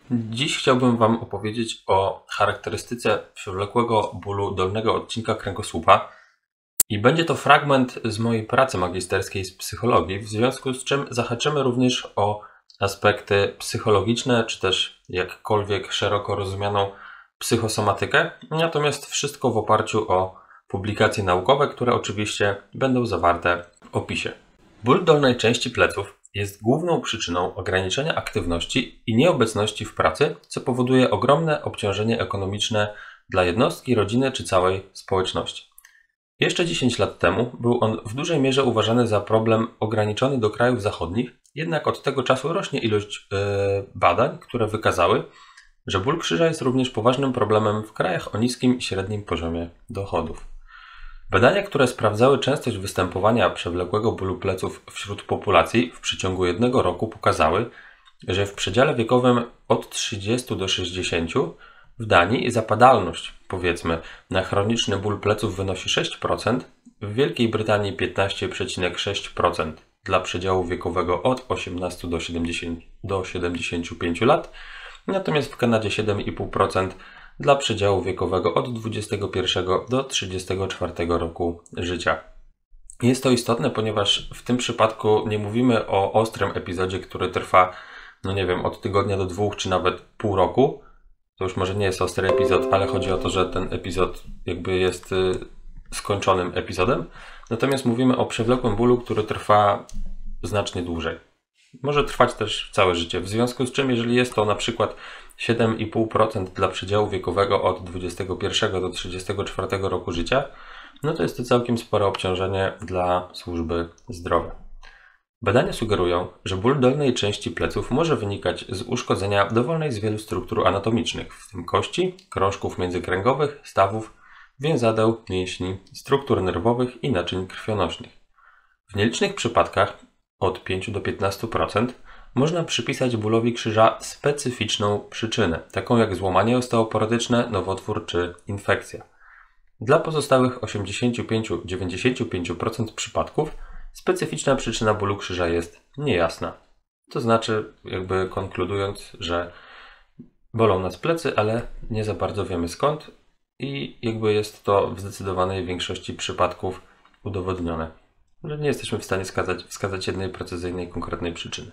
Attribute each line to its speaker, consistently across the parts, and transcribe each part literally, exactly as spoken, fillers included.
Speaker 1: Dziś chciałbym Wam opowiedzieć o charakterystyce przewlekłego bólu dolnego odcinka kręgosłupa i będzie to fragment z mojej pracy magisterskiej z psychologii, w związku z czym zahaczymy również o aspekty psychologiczne, czy też jakkolwiek szeroko rozumianą psychosomatykę, natomiast wszystko w oparciu o publikacje naukowe, które oczywiście będą zawarte w opisie. Ból dolnej części pleców jest główną przyczyną ograniczenia aktywności i nieobecności w pracy, co powoduje ogromne obciążenie ekonomiczne dla jednostki, rodziny czy całej społeczności. Jeszcze dziesięć lat temu był on w dużej mierze uważany za problem ograniczony do krajów zachodnich, jednak od tego czasu rośnie ilość yy, badań, które wykazały, że ból krzyża jest również poważnym problemem w krajach o niskim i średnim poziomie dochodów. Badania, które sprawdzały częstość występowania przewlekłego bólu pleców wśród populacji w przeciągu jednego roku pokazały, że w przedziale wiekowym od trzydziestu do sześćdziesięciu w Danii zapadalność, powiedzmy, na chroniczny ból pleców wynosi sześć procent, w Wielkiej Brytanii piętnaście przecinek sześć procent dla przedziału wiekowego od osiemnastu do siedemdziesięciu pięciu lat, natomiast w Kanadzie siedem i pół procent dla przedziału wiekowego od dwudziestego pierwszego do trzydziestego czwartego roku życia. Jest to istotne, ponieważ w tym przypadku nie mówimy o ostrym epizodzie, który trwa, no nie wiem, od tygodnia do dwóch, czy nawet pół roku. To już może nie jest ostry epizod, ale chodzi o to, że ten epizod jakby jest y, skończonym epizodem. Natomiast mówimy o przewlekłym bólu, który trwa znacznie dłużej. Może trwać też całe życie, w związku z czym jeżeli jest to na przykład siedem i pół procent dla przedziału wiekowego od dwudziestego pierwszego do trzydziestego czwartego roku życia, no to jest to całkiem spore obciążenie dla służby zdrowia. Badania sugerują, że ból dolnej części pleców może wynikać z uszkodzenia dowolnej z wielu struktur anatomicznych, w tym kości, krążków międzykręgowych, stawów, więzadeł, mięśni, struktur nerwowych i naczyń krwionośnych. W nielicznych przypadkach, od pięciu do piętnastu procent, można przypisać bólowi krzyża specyficzną przyczynę, taką jak złamanie osteoporotyczne, nowotwór czy infekcja. Dla pozostałych osiemdziesiąt pięć do dziewięćdziesięciu pięciu procent przypadków specyficzna przyczyna bólu krzyża jest niejasna. To znaczy, jakby konkludując, że bolą nas plecy, ale nie za bardzo wiemy skąd i jakby jest to w zdecydowanej większości przypadków udowodnione, że nie jesteśmy w stanie wskazać, wskazać jednej precyzyjnej, konkretnej przyczyny.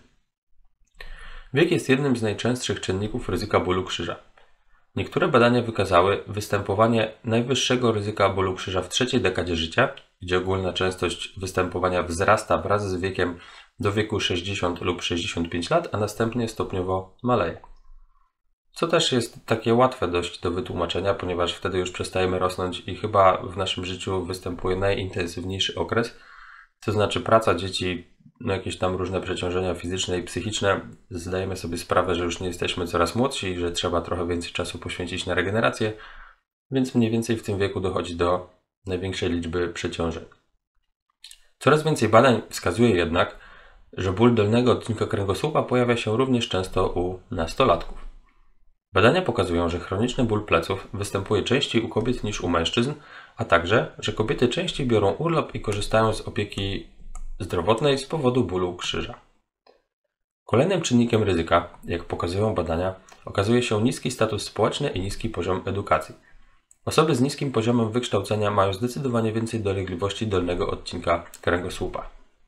Speaker 1: Wiek jest jednym z najczęstszych czynników ryzyka bólu krzyża. Niektóre badania wykazały występowanie najwyższego ryzyka bólu krzyża w trzeciej dekadzie życia, gdzie ogólna częstość występowania wzrasta wraz z wiekiem do wieku sześćdziesiąt lub sześćdziesiąt pięć lat, a następnie stopniowo maleje. Co też jest takie łatwe dość do wytłumaczenia, ponieważ wtedy już przestajemy rosnąć i chyba w naszym życiu występuje najintensywniejszy okres, to znaczy praca, dzieci, no jakieś tam różne przeciążenia fizyczne i psychiczne. Zdajemy sobie sprawę, że już nie jesteśmy coraz młodsi i że trzeba trochę więcej czasu poświęcić na regenerację, więc mniej więcej w tym wieku dochodzi do największej liczby przeciążeń. Coraz więcej badań wskazuje jednak, że ból dolnego odcinka kręgosłupa pojawia się również często u nastolatków. Badania pokazują, że chroniczny ból pleców występuje częściej u kobiet niż u mężczyzn, a także, że kobiety częściej biorą urlop i korzystają z opieki zdrowotnej z powodu bólu krzyża. Kolejnym czynnikiem ryzyka, jak pokazują badania, okazuje się niski status społeczny i niski poziom edukacji. Osoby z niskim poziomem wykształcenia mają zdecydowanie więcej dolegliwości dolnego odcinka kręgosłupa.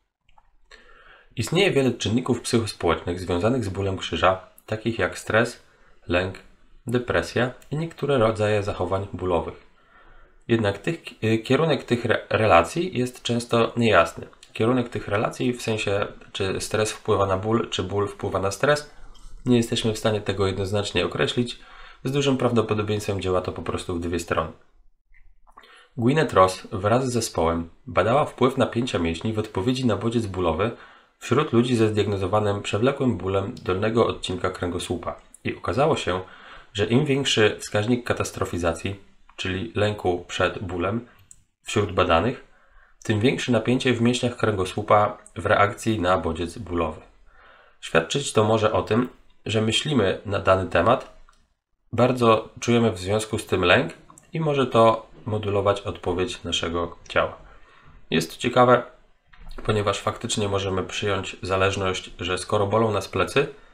Speaker 1: Istnieje wiele czynników psychospołecznych związanych z bólem krzyża, takich jak stres, lęk, depresja i niektóre rodzaje zachowań bólowych. Jednak tych, kierunek tych re relacji jest często niejasny. Kierunek tych relacji, w sensie czy stres wpływa na ból, czy ból wpływa na stres, nie jesteśmy w stanie tego jednoznacznie określić. Z dużym prawdopodobieństwem działa to po prostu w dwie strony. Gwyneth Ross wraz z zespołem badała wpływ napięcia mięśni w odpowiedzi na bodziec bólowy wśród ludzi ze zdiagnozowanym przewlekłym bólem dolnego odcinka kręgosłupa. I okazało się, że im większy wskaźnik katastrofizacji, czyli lęku przed bólem wśród badanych, tym większe napięcie w mięśniach kręgosłupa w reakcji na bodziec bólowy. Świadczyć to może o tym, że myślimy na dany temat, bardzo czujemy w związku z tym lęk i może to modulować odpowiedź naszego ciała. Jest to ciekawe, ponieważ faktycznie możemy przyjąć zależność, że skoro bolą nas plecy,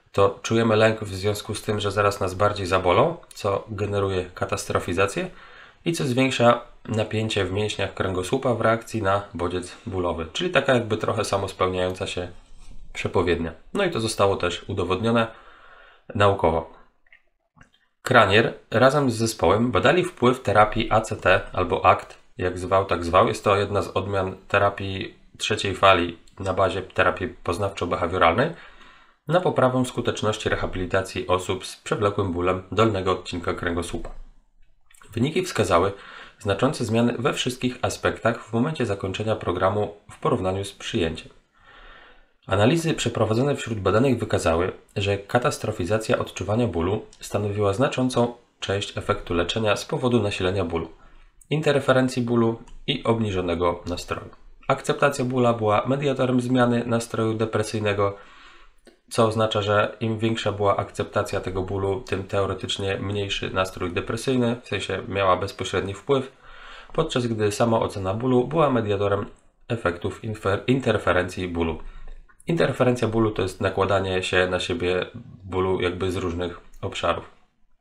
Speaker 1: to czujemy lęk w związku z tym, że zaraz nas bardziej zabolą, co generuje katastrofizację i co zwiększa napięcie w mięśniach kręgosłupa w reakcji na bodziec bólowy, czyli taka jakby trochę samospełniająca się przepowiednia. No i to zostało też udowodnione naukowo. Kranier razem z zespołem badali wpływ terapii A C T albo A C T, jak zwał, tak zwał. Jest to jedna z odmian terapii trzeciej fali na bazie terapii poznawczo-behawioralnej na poprawę skuteczności rehabilitacji osób z przewlekłym bólem dolnego odcinka kręgosłupa. Wyniki wskazały znaczące zmiany we wszystkich aspektach w momencie zakończenia programu w porównaniu z przyjęciem. Analizy przeprowadzone wśród badanych wykazały, że katastrofizacja odczuwania bólu stanowiła znaczącą część efektu leczenia z powodu nasilenia bólu, interferencji bólu i obniżonego nastroju. Akceptacja bóla była mediatorem zmiany nastroju depresyjnego, co oznacza, że im większa była akceptacja tego bólu, tym teoretycznie mniejszy nastrój depresyjny, w sensie miała bezpośredni wpływ, podczas gdy sama ocena bólu była mediatorem efektów interferencji bólu. Interferencja bólu to jest nakładanie się na siebie bólu jakby z różnych obszarów.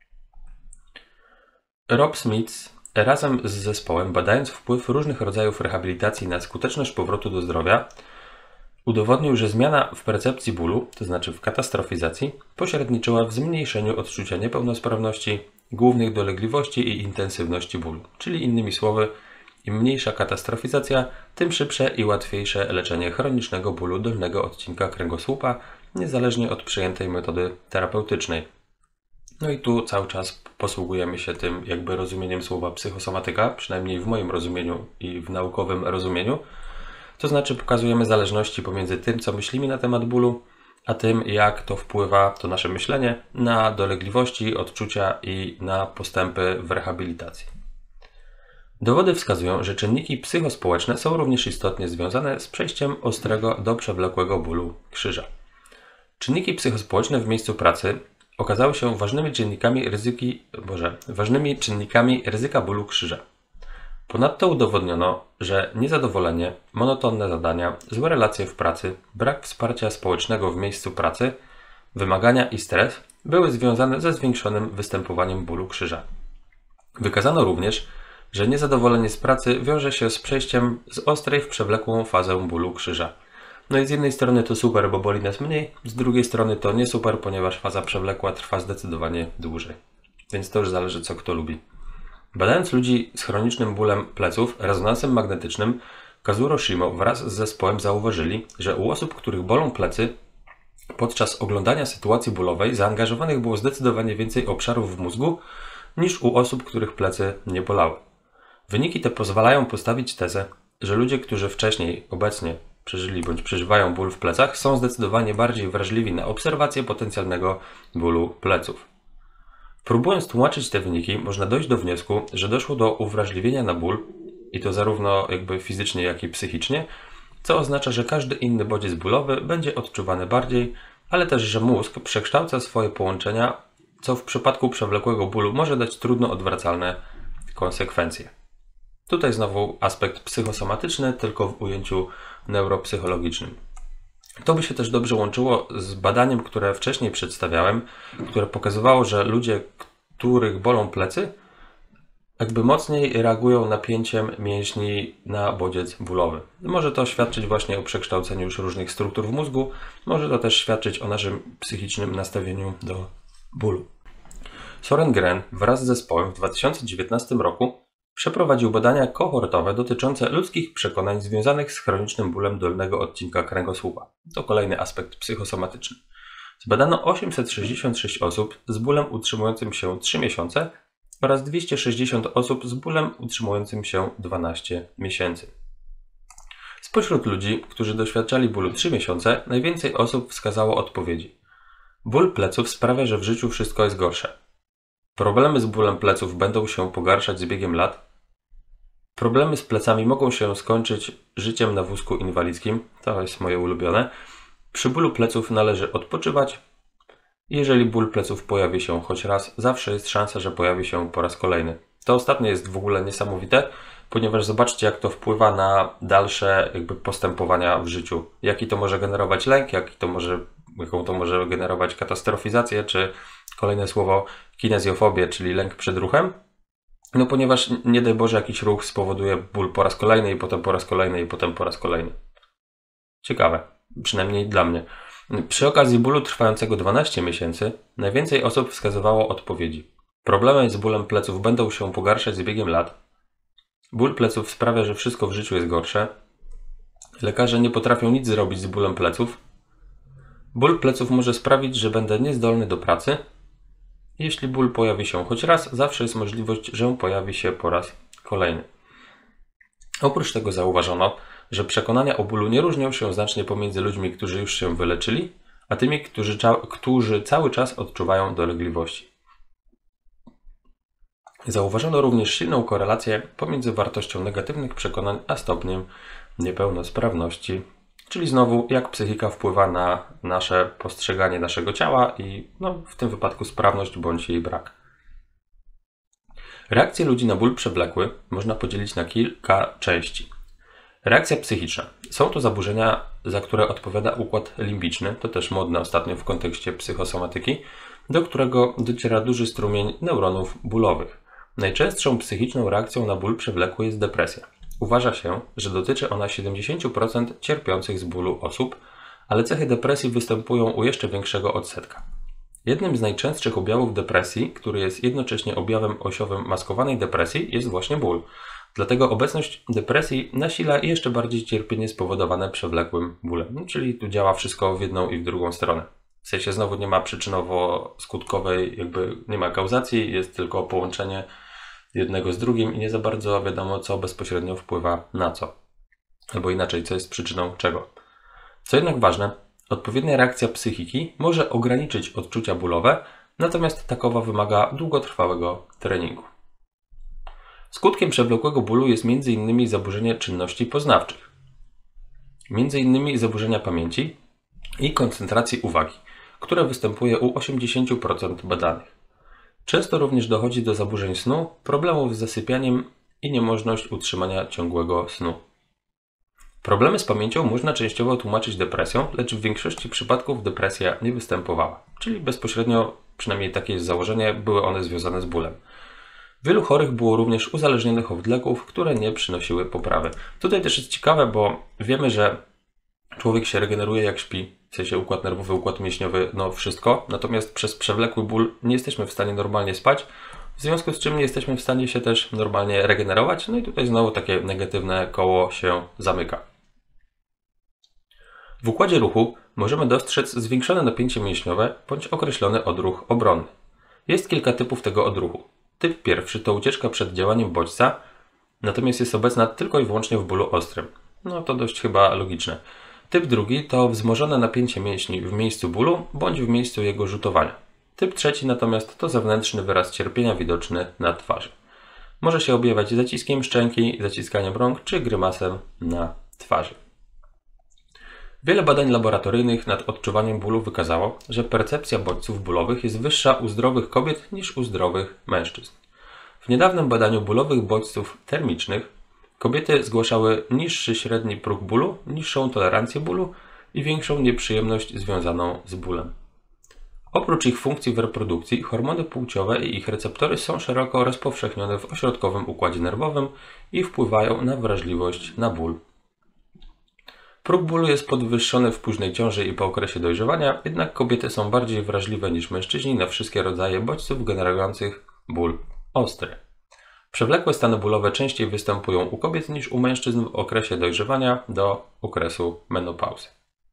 Speaker 1: Rob Smith razem z zespołem, badając wpływ różnych rodzajów rehabilitacji na skuteczność powrotu do zdrowia, udowodnił, że zmiana w percepcji bólu, to znaczy w katastrofizacji, pośredniczyła w zmniejszeniu odczucia niepełnosprawności, głównych dolegliwości i intensywności bólu. Czyli innymi słowy, im mniejsza katastrofizacja, tym szybsze i łatwiejsze leczenie chronicznego bólu dolnego odcinka kręgosłupa, niezależnie od przyjętej metody terapeutycznej. No i tu cały czas posługujemy się tym jakby rozumieniem słowa psychosomatyka, przynajmniej w moim rozumieniu i w naukowym rozumieniu. To znaczy pokazujemy zależności pomiędzy tym, co myślimy na temat bólu, a tym, jak to wpływa, to nasze myślenie, na dolegliwości, odczucia i na postępy w rehabilitacji. Dowody wskazują, że czynniki psychospołeczne są również istotnie związane z przejściem ostrego do przewlekłego bólu krzyża. Czynniki psychospołeczne w miejscu pracy okazały się ważnymi czynnikami ryzyki, Boże, ważnymi czynnikami ryzyka bólu krzyża. Ponadto udowodniono, że niezadowolenie, monotonne zadania, złe relacje w pracy, brak wsparcia społecznego w miejscu pracy, wymagania i stres były związane ze zwiększonym występowaniem bólu krzyża. Wykazano również, że niezadowolenie z pracy wiąże się z przejściem z ostrej w przewlekłą fazę bólu krzyża. No i z jednej strony to super, bo boli nas mniej, z drugiej strony to nie super, ponieważ faza przewlekła trwa zdecydowanie dłużej. Więc to już zależy, co kto lubi. Badając ludzi z chronicznym bólem pleców rezonansem magnetycznym, Kazuro Shimo wraz z zespołem zauważyli, że u osób, których bolą plecy, podczas oglądania sytuacji bólowej zaangażowanych było zdecydowanie więcej obszarów w mózgu niż u osób, których plecy nie bolały. Wyniki te pozwalają postawić tezę, że ludzie, którzy wcześniej, obecnie przeżyli bądź przeżywają ból w plecach, są zdecydowanie bardziej wrażliwi na obserwację potencjalnego bólu pleców. Próbując tłumaczyć te wyniki, można dojść do wniosku, że doszło do uwrażliwienia na ból, i to zarówno jakby fizycznie, jak i psychicznie, co oznacza, że każdy inny bodziec bólowy będzie odczuwany bardziej, ale też, że mózg przekształca swoje połączenia, co w przypadku przewlekłego bólu może dać trudno odwracalne konsekwencje. Tutaj znowu aspekt psychosomatyczny, tylko w ujęciu neuropsychologicznym. To by się też dobrze łączyło z badaniem, które wcześniej przedstawiałem, które pokazywało, że ludzie, których bolą plecy, jakby mocniej reagują napięciem mięśni na bodziec bólowy. Może to świadczyć właśnie o przekształceniu już różnych struktur w mózgu, może to też świadczyć o naszym psychicznym nastawieniu do bólu. Soren Gren wraz z zespołem w dwa tysiące dziewiętnastym roku przeprowadził badania kohortowe dotyczące ludzkich przekonań związanych z chronicznym bólem dolnego odcinka kręgosłupa. To kolejny aspekt psychosomatyczny. Zbadano osiemset sześćdziesiąt sześć osób z bólem utrzymującym się trzy miesiące oraz dwieście sześćdziesiąt osób z bólem utrzymującym się dwanaście miesięcy. Spośród ludzi, którzy doświadczali bólu trzy miesiące, najwięcej osób wskazało odpowiedzi. Ból pleców sprawia, że w życiu wszystko jest gorsze. Problemy z bólem pleców będą się pogarszać z biegiem lat. Problemy z plecami mogą się skończyć życiem na wózku inwalidzkim. To jest moje ulubione. Przy bólu pleców należy odpoczywać. Jeżeli ból pleców pojawi się choć raz, zawsze jest szansa, że pojawi się po raz kolejny. To ostatnie jest w ogóle niesamowite, ponieważ zobaczcie, jak to wpływa na dalsze jakby postępowania w życiu. Jaki to może generować lęk, jaki to może jaką to może generować katastrofizację, czy kolejne słowo kinezjofobię, czyli lęk przed ruchem. No ponieważ nie daj Boże jakiś ruch spowoduje ból po raz kolejny i potem po raz kolejny i potem po raz kolejny. Ciekawe, przynajmniej dla mnie. Przy okazji bólu trwającego dwanaście miesięcy najwięcej osób wskazywało odpowiedzi. Problemy z bólem pleców będą się pogarszać z biegiem lat. Ból pleców sprawia, że wszystko w życiu jest gorsze. Lekarze nie potrafią nic zrobić z bólem pleców. Ból pleców może sprawić, że będę niezdolny do pracy. Jeśli ból pojawi się choć raz, zawsze jest możliwość, że pojawi się po raz kolejny. Oprócz tego zauważono, że przekonania o bólu nie różnią się znacznie pomiędzy ludźmi, którzy już się wyleczyli, a tymi, którzy, którzy cały czas odczuwają dolegliwości. Zauważono również silną korelację pomiędzy wartością negatywnych przekonań a stopniem niepełnosprawności, czyli znowu jak psychika wpływa na nasze postrzeganie naszego ciała i no, w tym wypadku sprawność bądź jej brak. Reakcje ludzi na ból przewlekły można podzielić na kilka części. Reakcja psychiczna. Są to zaburzenia, za które odpowiada układ limbiczny, to też modne ostatnio w kontekście psychosomatyki, do którego dociera duży strumień neuronów bólowych. Najczęstszą psychiczną reakcją na ból przewlekły jest depresja. Uważa się, że dotyczy ona siedemdziesiąt procent cierpiących z bólu osób, ale cechy depresji występują u jeszcze większego odsetka. Jednym z najczęstszych objawów depresji, który jest jednocześnie objawem osiowym maskowanej depresji, jest właśnie ból. Dlatego obecność depresji nasila jeszcze bardziej cierpienie spowodowane przewlekłym bólem. No, czyli tu działa wszystko w jedną i w drugą stronę. W sensie znowu nie ma przyczynowo-skutkowej, jakby nie ma kauzacji, jest tylko połączenie jednego z drugim i nie za bardzo wiadomo, co bezpośrednio wpływa na co. Albo inaczej, co jest przyczyną czego. Co jednak ważne, odpowiednia reakcja psychiki może ograniczyć odczucia bólowe, natomiast takowa wymaga długotrwałego treningu. Skutkiem przewlekłego bólu jest między innymi zaburzenie czynności poznawczych, między innymi zaburzenia pamięci i koncentracji uwagi, które występuje u osiemdziesiąt procent badanych. Często również dochodzi do zaburzeń snu, problemów z zasypianiem i niemożność utrzymania ciągłego snu. Problemy z pamięcią można częściowo tłumaczyć depresją, lecz w większości przypadków depresja nie występowała, czyli bezpośrednio, przynajmniej takie jest założenie, były one związane z bólem. Wielu chorych było również uzależnionych od leków, które nie przynosiły poprawy. Tutaj też jest ciekawe, bo wiemy, że człowiek się regeneruje jak śpi, w sensie układ nerwowy, układ mięśniowy, no wszystko, natomiast przez przewlekły ból nie jesteśmy w stanie normalnie spać, w związku z czym nie jesteśmy w stanie się też normalnie regenerować, no i tutaj znowu takie negatywne koło się zamyka. W układzie ruchu możemy dostrzec zwiększone napięcie mięśniowe bądź określony odruch obronny. Jest kilka typów tego odruchu. Typ pierwszy to ucieczka przed działaniem bodźca, natomiast jest obecna tylko i wyłącznie w bólu ostrym. No to dość chyba logiczne. Typ drugi to wzmożone napięcie mięśni w miejscu bólu bądź w miejscu jego rzutowania. Typ trzeci natomiast to zewnętrzny wyraz cierpienia widoczny na twarzy. Może się objawiać zaciskiem szczęki, zaciskaniem rąk czy grymasem na twarzy. Wiele badań laboratoryjnych nad odczuwaniem bólu wykazało, że percepcja bodźców bólowych jest wyższa u zdrowych kobiet niż u zdrowych mężczyzn. W niedawnym badaniu bólowych bodźców termicznych kobiety zgłaszały niższy średni próg bólu, niższą tolerancję bólu i większą nieprzyjemność związaną z bólem. Oprócz ich funkcji w reprodukcji, hormony płciowe i ich receptory są szeroko rozpowszechnione w ośrodkowym układzie nerwowym i wpływają na wrażliwość na ból. Próg bólu jest podwyższony w późnej ciąży i po okresie dojrzewania, jednak kobiety są bardziej wrażliwe niż mężczyźni na wszystkie rodzaje bodźców generujących ból ostry. Przewlekłe stany bólowe częściej występują u kobiet niż u mężczyzn w okresie dojrzewania do okresu menopauzy.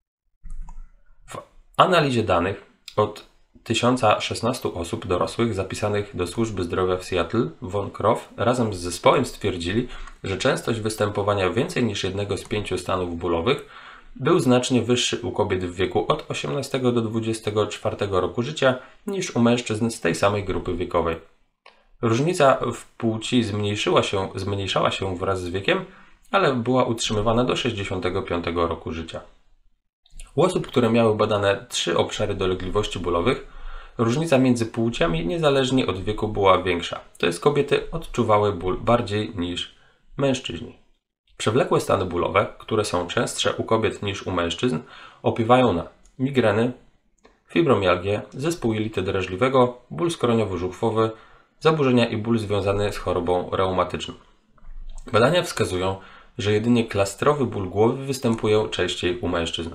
Speaker 1: W analizie danych od tysiąc szesnaście osób dorosłych zapisanych do służby zdrowia w Seattle, von Kroff razem z zespołem stwierdzili, że częstość występowania więcej niż jednego z pięciu stanów bólowych był znacznie wyższy u kobiet w wieku od osiemnastego do dwudziestego czwartego roku życia niż u mężczyzn z tej samej grupy wiekowej. Różnica w płci zmniejszyła się, zmniejszała się wraz z wiekiem, ale była utrzymywana do sześćdziesiątego piątego roku życia. U osób, które miały badane trzy obszary dolegliwości bólowych, różnica między płciami niezależnie od wieku była większa. To jest kobiety odczuwały ból bardziej niż mężczyźni. Przewlekłe stany bólowe, które są częstsze u kobiet niż u mężczyzn, opiewają na migreny, fibromialgię, zespół jelity drażliwego, ból skroniowo-żuchwowy, zaburzenia i ból związany z chorobą reumatyczną. Badania wskazują, że jedynie klastrowy ból głowy występuje częściej u mężczyzn.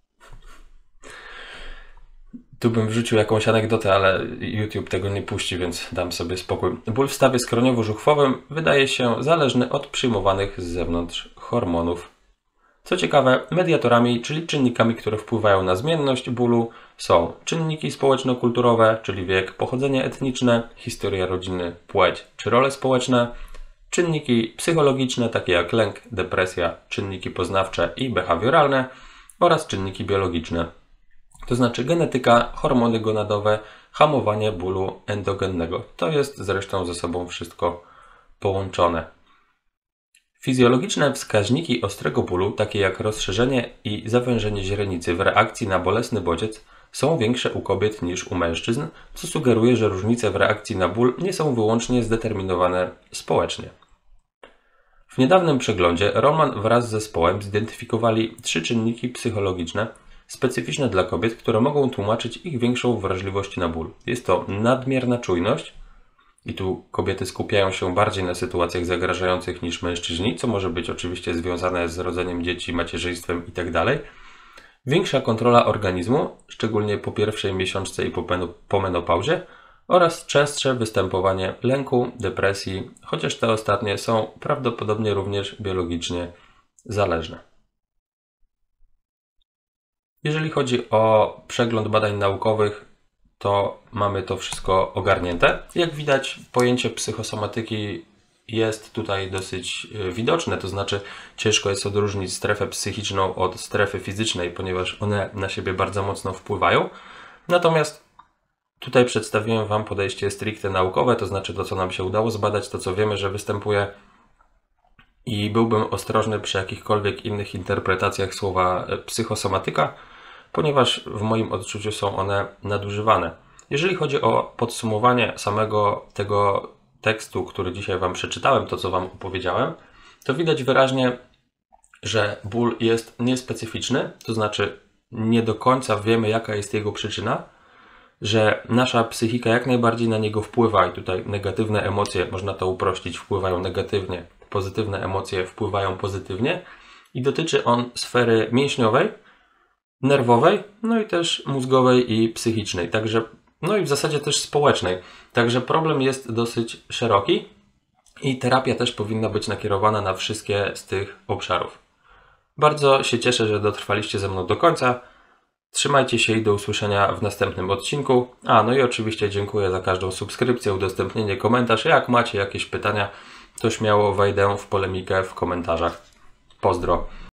Speaker 1: Tu bym wrzucił jakąś anegdotę, ale YouTube tego nie puści, więc dam sobie spokój. Ból w stawie skroniowo-żuchwowym wydaje się zależny od przyjmowanych z zewnątrz hormonów. Co ciekawe, mediatorami, czyli czynnikami, które wpływają na zmienność bólu, są czynniki społeczno-kulturowe, czyli wiek, pochodzenie etniczne, historia rodziny, płeć czy role społeczne, czynniki psychologiczne, takie jak lęk, depresja, czynniki poznawcze i behawioralne oraz czynniki biologiczne, to znaczy genetyka, hormony gonadowe, hamowanie bólu endogennego. To jest zresztą ze sobą wszystko połączone. Fizjologiczne wskaźniki ostrego bólu, takie jak rozszerzenie i zawężenie źrenicy w reakcji na bolesny bodziec, są większe u kobiet niż u mężczyzn, co sugeruje, że różnice w reakcji na ból nie są wyłącznie zdeterminowane społecznie. W niedawnym przeglądzie Roman wraz z zespołem zidentyfikowali trzy czynniki psychologiczne specyficzne dla kobiet, które mogą tłumaczyć ich większą wrażliwość na ból. Jest to nadmierna czujność, i tu kobiety skupiają się bardziej na sytuacjach zagrażających niż mężczyźni, co może być oczywiście związane z rodzeniem dzieci, macierzyństwem itd. Większa kontrola organizmu, szczególnie po pierwszej miesiączce i po menopauzie, oraz częstsze występowanie lęku, depresji, chociaż te ostatnie są prawdopodobnie również biologicznie zależne. Jeżeli chodzi o przegląd badań naukowych, to mamy to wszystko ogarnięte. Jak widać, pojęcie psychosomatyki jest tutaj dosyć widoczne, to znaczy ciężko jest odróżnić strefę psychiczną od strefy fizycznej, ponieważ one na siebie bardzo mocno wpływają. Natomiast tutaj przedstawiłem Wam podejście stricte naukowe, to znaczy to, co nam się udało zbadać, to, co wiemy, że występuje, i byłbym ostrożny przy jakichkolwiek innych interpretacjach słowa psychosomatyka, ponieważ w moim odczuciu są one nadużywane. Jeżeli chodzi o podsumowanie samego tego tekstu, który dzisiaj Wam przeczytałem, to co Wam opowiedziałem, to widać wyraźnie, że ból jest niespecyficzny, to znaczy nie do końca wiemy, jaka jest jego przyczyna, że nasza psychika jak najbardziej na niego wpływa i tutaj negatywne emocje, można to uprościć, wpływają negatywnie, pozytywne emocje wpływają pozytywnie i dotyczy on sfery mięśniowej, nerwowej, no i też mózgowej i psychicznej, także, no i w zasadzie też społecznej. Także problem jest dosyć szeroki i terapia też powinna być nakierowana na wszystkie z tych obszarów. Bardzo się cieszę, że dotrwaliście ze mną do końca. Trzymajcie się i do usłyszenia w następnym odcinku. A, no i oczywiście dziękuję za każdą subskrypcję, udostępnienie, komentarz. Jak macie jakieś pytania, to śmiało wejdę w polemikę w komentarzach. Pozdro.